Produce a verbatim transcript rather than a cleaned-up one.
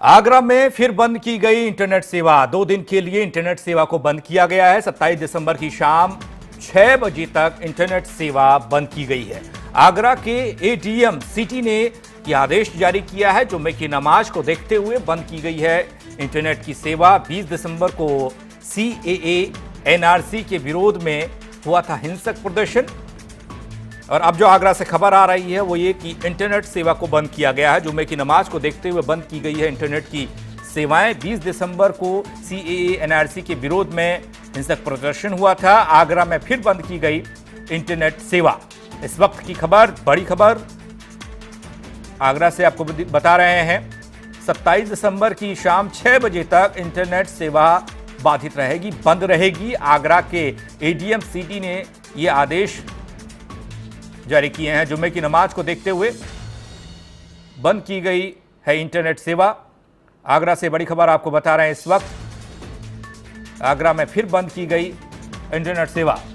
आगरा में फिर बंद की गई इंटरनेट सेवा। दो दिन के लिए इंटरनेट सेवा को बंद किया गया है। सत्ताईस दिसंबर की शाम छह बजे तक इंटरनेट सेवा बंद की गई है। आगरा के एडीएम सिटी ने यह आदेश जारी किया है। जुम्मे की नमाज को देखते हुए बंद की गई है इंटरनेट की सेवा। बीस दिसंबर को सीएए एनआरसी के विरोध में हुआ था हिंसक प्रदर्शन। और अब जो आगरा से खबर आ रही है वो ये कि इंटरनेट सेवा को बंद किया गया है। जुम्मे की नमाज को देखते हुए बंद की गई है इंटरनेट की सेवाएं। बीस दिसंबर को सीएए एनआरसी के विरोध में हिंसक प्रदर्शन हुआ था। आगरा में फिर बंद की गई इंटरनेट सेवा। इस वक्त की खबर, बड़ी खबर आगरा से आपको बता रहे हैं। सत्ताईस दिसंबर की शाम छह बजे तक इंटरनेट सेवा बाधित रहेगी, बंद रहेगी। आगरा के एडीएम सिटी ने यह आदेश जारी किए हैं। जुम्मे की नमाज को देखते हुए बंद की गई है इंटरनेट सेवा। आगरा से बड़ी खबर आपको बता रहे हैं। इस वक्त आगरा में फिर बंद की गई इंटरनेट सेवा।